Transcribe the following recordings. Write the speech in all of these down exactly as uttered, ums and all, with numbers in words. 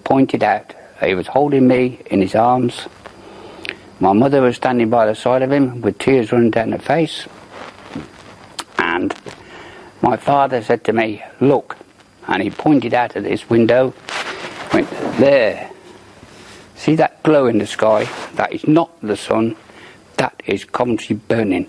pointed out. He was holding me in his arms. My mother was standing by the side of him with tears running down her face. And my father said to me, "Look," and he pointed out at this window, went, "There. See that glow in the sky? That is not the sun. That is Coventry burning."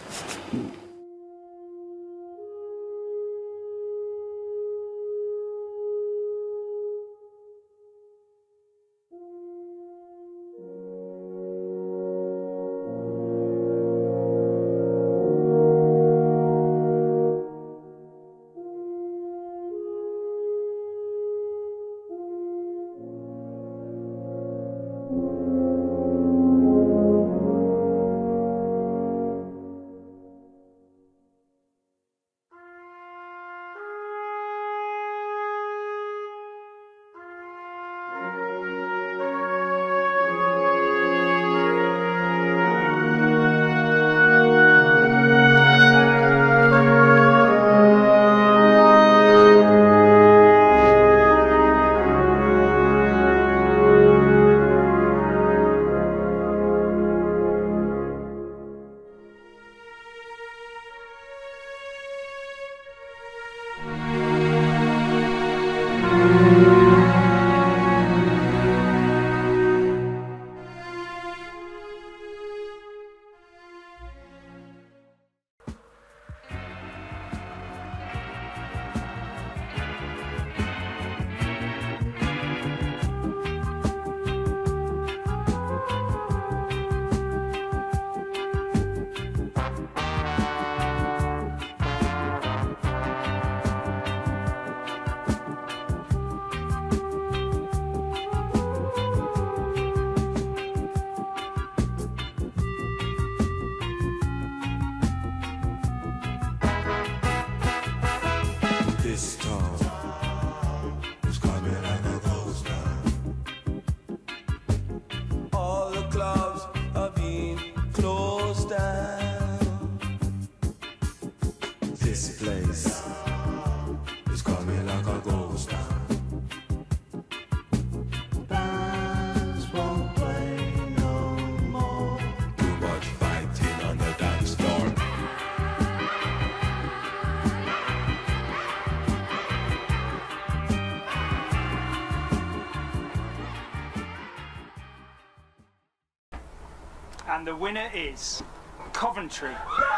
This storm is coming like a ghost town. All the clubs are being closed down. This place is coming like a ghost town. Bands won't play no more. Too much fighting on the dance floor. And the winner is Coventry.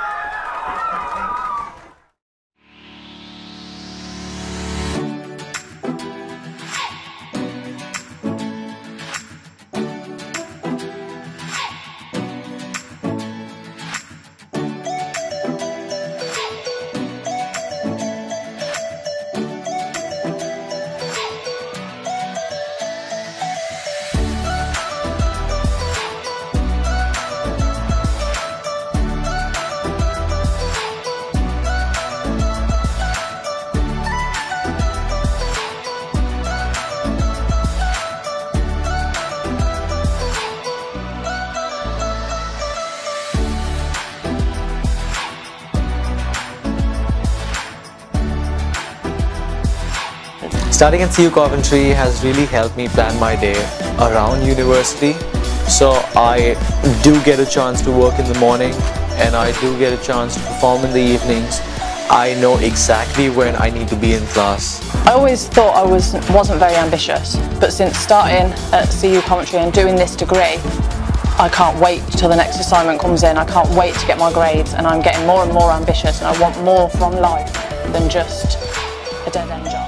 Studying at C U Coventry has really helped me plan my day around university. So I do get a chance to work in the morning and I do get a chance to perform in the evenings. I know exactly when I need to be in class. I always thought I was, wasn't very ambitious, but since starting at C U Coventry and doing this degree, I can't wait till the next assignment comes in. I can't wait to get my grades, and I'm getting more and more ambitious, and I want more from life than just a dead-end job.